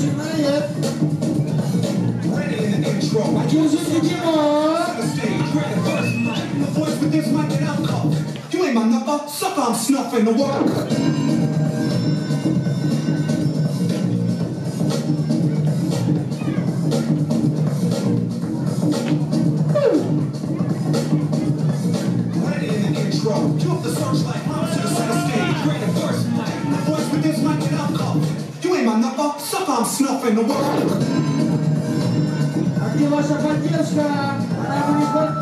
начинает. Один же You ain't my number, suck on snuffing the world. Ready in the intro, cue up the searchlight, promise to the center stage. Great and first mic, the voice with this mic and alcohol. You ain't my number, suck on snuffing the world. А где ваша поддержка? Она будет...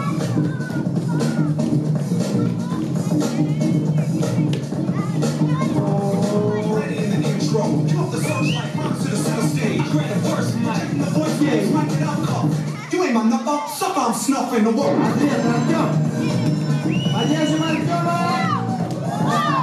You ain't my number, suck on snuff in the world. Ответ, Артем! Поддержим Артема!